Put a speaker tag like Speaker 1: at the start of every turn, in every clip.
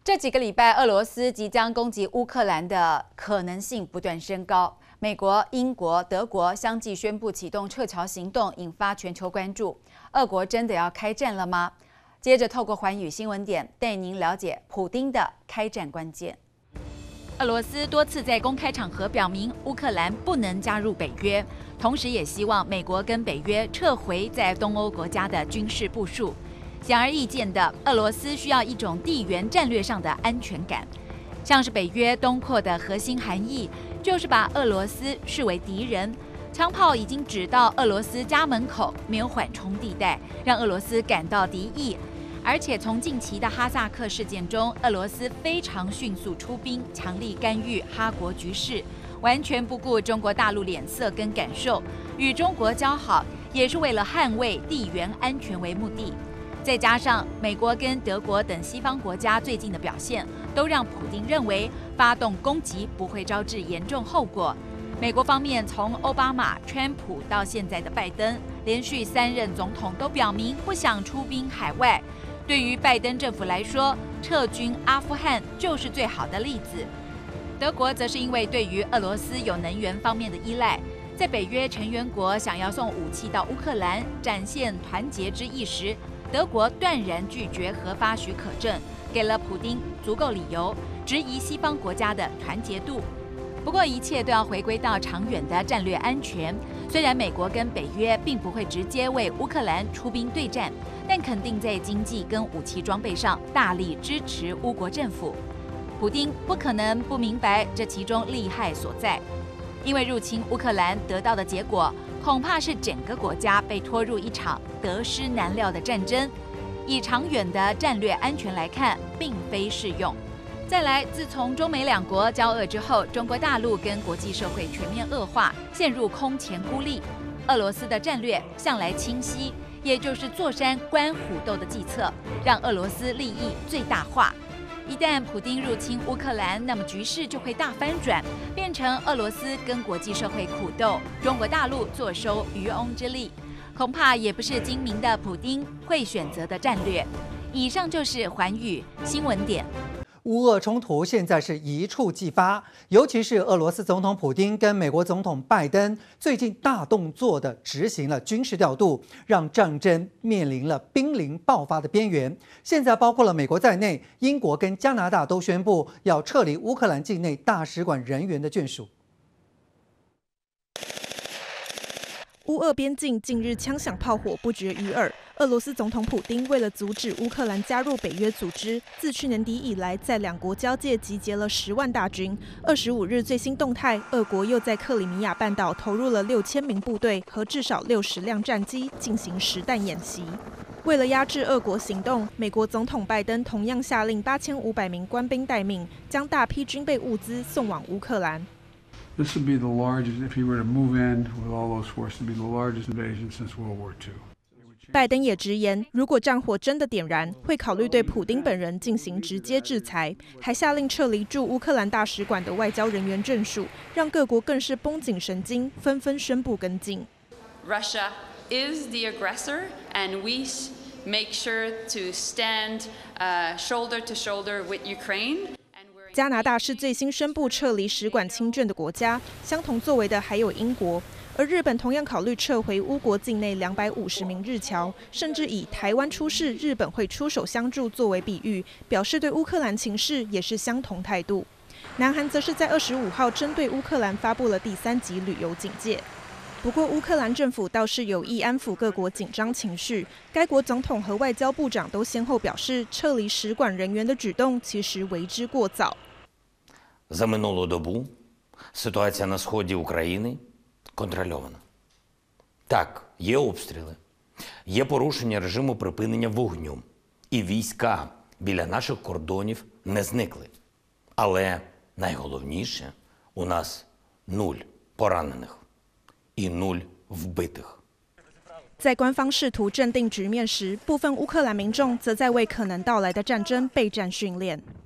Speaker 1: 这几个礼拜，俄罗斯即将攻击乌克兰的可能性不断升高。美国、英国、德国相继宣布启动撤侨行动，引发全球关注。俄国真的要开战了吗？接着透过寰宇新闻点带您了解普丁的开战关键。俄罗斯多次在公开场合表明，乌克兰不能加入北约，同时也希望美国跟北约撤回在东欧国家的军事部署。显而易见的，俄罗斯需要一种地缘战略上的安全感，像是北约东扩的核心含义，就是把俄罗斯视为敌人。枪炮已经指到俄罗斯家门口，没有缓冲地带，让俄罗斯感到敌意。而且从近期的哈萨克事件中，俄罗斯非常迅速出兵，强力干预哈国局势，完全不顾中国大陆脸色跟感受，与中国交好，也是为了捍卫地缘安全为目的。再加上美国跟德国等西方国家最近的表现，都让普丁认为发动攻击不会招致严重后果。美国方面从奥巴马、川普到现在的拜登，连续3任总统都表明不想出兵海外。对于拜登政府来说，撤军阿富汗就是最好的例子。德国则是因为对于俄罗斯有能源方面的依赖，在北约成员国想要送武器到乌克兰，展现团结之意时，德国断然拒绝核发许可证，给了普丁足够理由质疑西方国家的团结度。不过，一切都要回归到长远的战略安全。虽然美国跟北约并不会直接为乌克兰出兵对战，但肯定在经济跟武器装备上大力支持乌国政府。普丁不可能不明白这其中利害所在，因为入侵乌克兰得到的结果，恐怕是整个国家被拖入一场得失难料的战争。以长远的战略安全来看，并非适用。再来，自从中美两国交恶之后，中国大陆跟国际社会全面恶化，陷入空前孤立。俄罗斯的战略向来清晰，也就是坐山观虎斗的计策，让俄罗斯利益最大化。一旦普丁入侵乌克兰，那么局势就会大翻转，变成俄罗斯跟国际社会苦斗，中国大陆坐收渔翁之利，恐怕也不是精明的普丁会选择的战略。以上就是寰宇新闻点。
Speaker 2: 乌俄冲突现在是一触即发，尤其是俄罗斯总统普丁跟美国总统拜登最近大动作的执行了军事调度，让战争面临了濒临爆发的边缘。现在包括了美国在内，英国跟加拿大都宣布要撤离乌克兰境内大使馆人员的眷属。
Speaker 3: 乌俄边境近日枪响炮火不绝于耳。俄罗斯总统普丁为了阻止乌克兰加入北约组织，自去年底以来在两国交界集结了10万大军。25日最新动态，俄国又在克里米亚半岛投入了6000名部队和至少60辆战机进行实弹演习。为了压制俄国行动，美国总统拜登同样下令8500名官兵待命，将大批军备物资送往乌克兰。
Speaker 4: This would be the largest, if he were to move in with all those forces, would be the largest invasion since World War II.
Speaker 3: 拜登也直言，如果战火真的点燃，会考虑对普丁本人进行直接制裁，还下令撤离驻乌克兰大使馆的外交人员眷属，让各国更是绷紧神经，纷纷宣布跟进。
Speaker 5: Russia is the aggressor, and we make sure to stand shoulder to shoulder with Ukraine.
Speaker 3: 加拿大是最新宣布撤离使馆亲眷的国家，相同作为的还有英国。而日本同样考虑撤回乌国境内250名日侨，甚至以台湾出事，日本会出手相助作为比喻，表示对乌克兰情势也是相同态度。南韩则是在25号针对乌克兰发布了第3级旅游警戒。不过，乌克兰政府倒是有意安抚各国紧张情绪。该国总统和外交部长都先后表示，撤离使馆人员的举动其实为之过早。
Speaker 6: За минулу добу ситуація на сході України контрольована. Так, є обстріли, є порушення режиму припинення вогню, і війська біля наших кордонів не зникли. Але найголовніше, у нас 0 поранених і 0 вбитих.
Speaker 3: 在官方试图镇定局面时，部分乌克兰民众则在为可能到来的战争备战训练。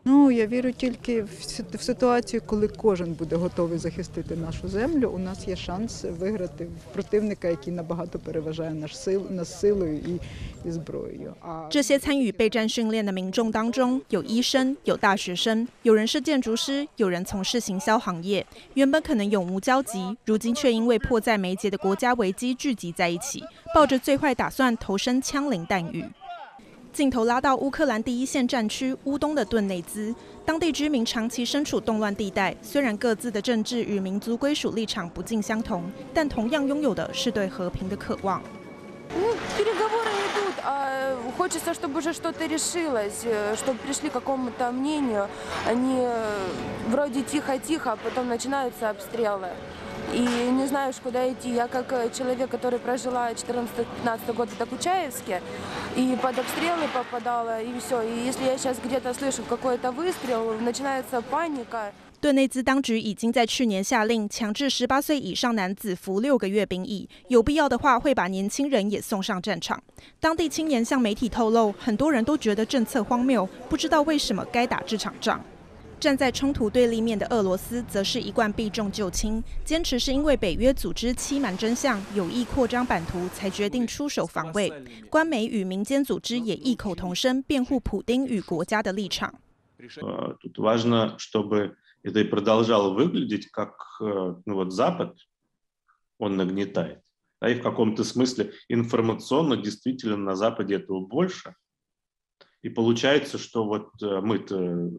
Speaker 7: Ну, я вірю тільки в ситуацію, коли кожен буде готовий захистити нашу землю. У нас є шанс виграти в противника, який набагато переважає нас силою і зброєю.
Speaker 3: 这些参与备战训练的民众当中，有医生，有大学生，有人是建筑师，有人从事行销行业。原本可能永无交集，如今却因为迫在眉睫的国家危机聚集在一起，抱着最坏打算投身枪林弹雨。 镜头拉到乌克兰第一线战区乌东的顿内兹，当地居民长期身处动乱地带，虽然各自的政治与民族归属立场不尽相同，但同样拥有的是对和平的渴望。
Speaker 8: Переговоры идут, а хочется, чтобы уже что-то решилось, чтобы пришли к какому-то мнению. Они вроде тихо-тихо, а потом начинаются обстрелы. И не знаешь, куда идти. Я как человек, который прожила 14-15 год в Докучаевске, и под обстрелы попадала, и все. И если я сейчас где-то слышу какой-то выстрел, начинается паника.
Speaker 3: 顿内兹当局已经在去年下令强制18岁以上男子服6个月兵役，有必要的话会把年轻人也送上战场。当地青年向媒体透露，很多人都觉得政策荒谬，不知道为什么该打这场仗。 站在冲突对立面的俄罗斯，则是一贯避重就轻，坚持是因为北约组织欺瞒真相，有意扩张版图，才决定出手防卫。官媒与民间组织也异口同声辩护普丁与国家的立场。
Speaker 9: Тут важно, чтобы это и продолжало выглядеть как вот Запад, он нагнетает, и в каком-то смысле информационно действительно на Западе этого больше, и получается, что вот мы-то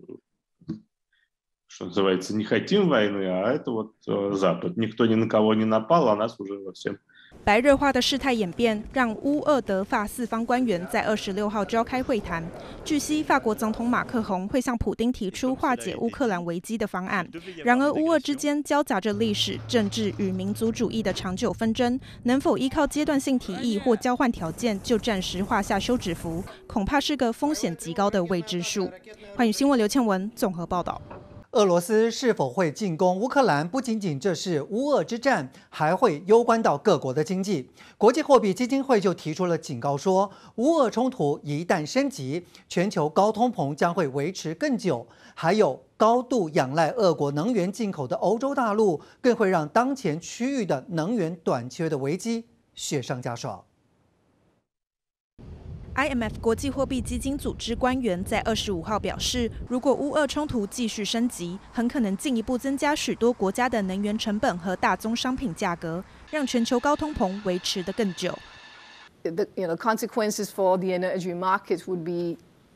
Speaker 9: что называется, не хотим войны, а это вот Запад. Никто ни на кого не напал, а нас уже во всем.
Speaker 3: 白热化的事态演变，让乌俄德法四方官员在26号召开会谈。据悉，法国总统马克宏会向普丁提出化解乌克兰危机的方案。然而，乌俄之间交杂着历史、政治与民族主义的长久纷争，能否依靠阶段性提议或交换条件就暂时画下休止符，恐怕是个风险极高的未知数。欢迎新闻刘倩文综合报道。
Speaker 2: 俄罗斯是否会进攻乌克兰？不仅仅这是乌俄之战，还会攸关到各国的经济。国际货币基金会就提出了警告说，乌俄冲突一旦升级，全球高通膨将会维持更久。还有高度仰赖俄国能源进口的欧洲大陆，更会让当前区域的能源短缺的危机雪上加霜。
Speaker 3: IMF 国际货币基金组织官员在25号表示，如果乌俄冲突继续升级，很可能进一步增加许多国家的能源成本和大宗商品价格，让全球高通膨维持得更久。
Speaker 10: The consequences for the energy markets would be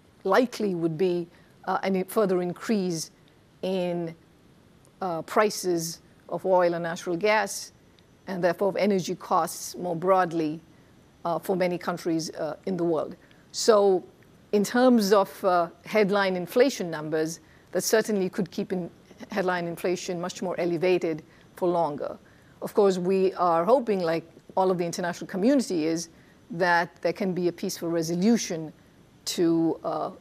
Speaker 10: any further increase in prices of oil and natural gas, and therefore of energy costs more broadly. For many countries in the world. So in terms of headline inflation numbers, that certainly could keep headline inflation much more elevated for longer. Of course, we are hoping, like all of the international community is, that there can be a peaceful resolution to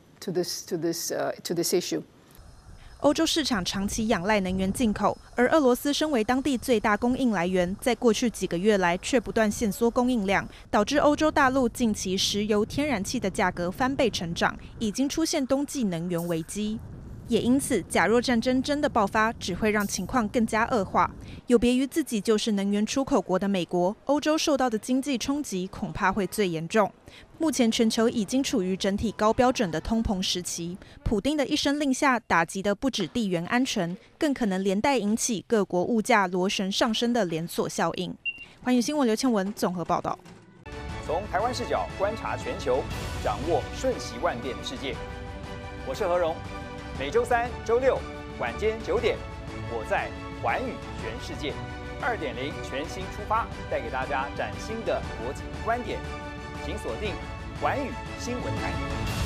Speaker 10: this issue.
Speaker 3: 欧洲市场长期仰赖能源进口，而俄罗斯身为当地最大供应来源，在过去几个月来却不断限缩供应量，导致欧洲大陆近期石油、天然气的价格翻倍成长，已经出现冬季能源危机。也因此，假若战争真的爆发，只会让情况更加恶化。有别于自己就是能源出口国的美国，欧洲受到的经济冲击恐怕会最严重。目前全球已经处于整体高标准的通膨时期，普丁的一声令下，打击的不止地缘安全，更可能连带引起各国物价螺旋上升的连锁效应。欢迎新闻刘倩文综合报道。
Speaker 11: 从台湾视角观察全球，掌握瞬息万变的世界。我是何荣。每周3、周6晚间9点，我在寰宇全世界2.0全新出发，带给大家崭新的国际观点，请锁定寰宇新闻台。